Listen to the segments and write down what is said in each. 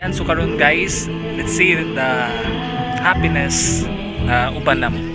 And so karon guys, let's see the happiness uban namo.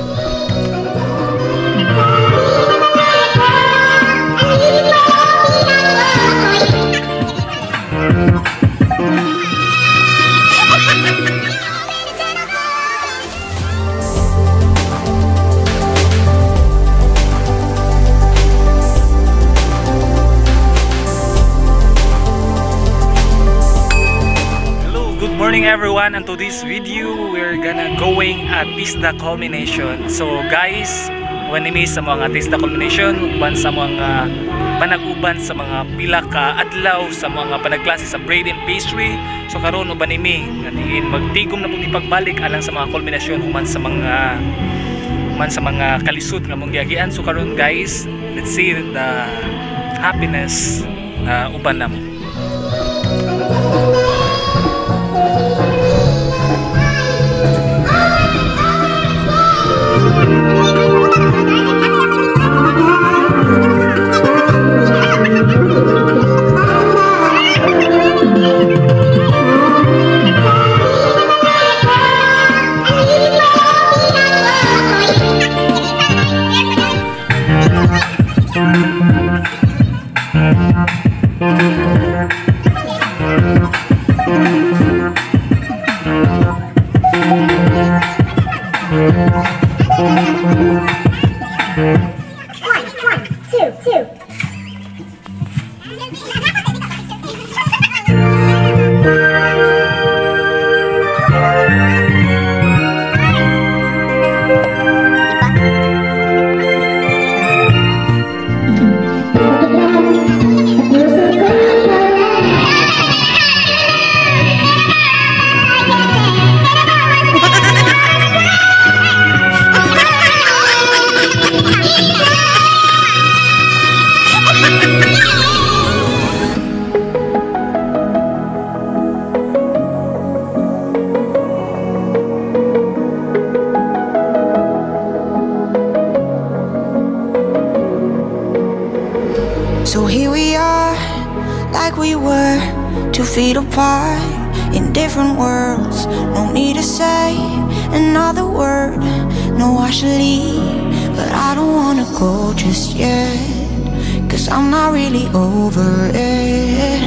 Morning everyone, and to this video we're gonna going at TESDA Culmination. So guys, when nimi sa mga TESDA Culmination, uban sa mga panag-uban sa mga pila ka adlaw sa mga panagklase sa bread and pastry. So karon uban nimi nganin magtigom na pud ipagbalik alang sa mga culmination human sa mga kalisod nga mong giagian. So karon guys, let's see the happiness uban namo. So here we are, like we were, 2 feet apart, in different worlds. No need to say another word. No, I should leave, but I don't wanna go just yet, 'cause I'm not really over it.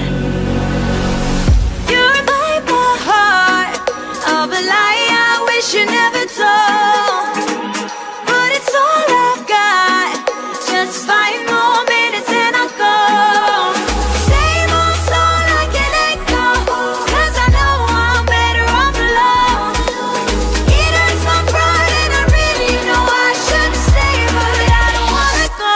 You break my heart of a lie I wish you never told, but it's all I've got, just 5 more minutes and I'll go. Same old song I can echo, 'cause I know I'm better off alone. It hurts my pride and I really know I should stay, but I don't wanna go.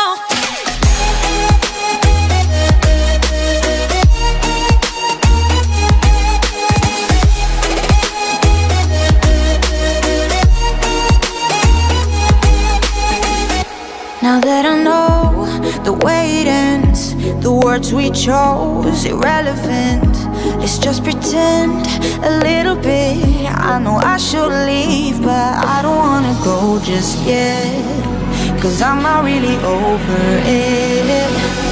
Now that I know the way it ends, the words we chose irrelevant. Let's just pretend a little bit. I know I should leave, but I don't wanna go just yet, 'cause I'm not really over it.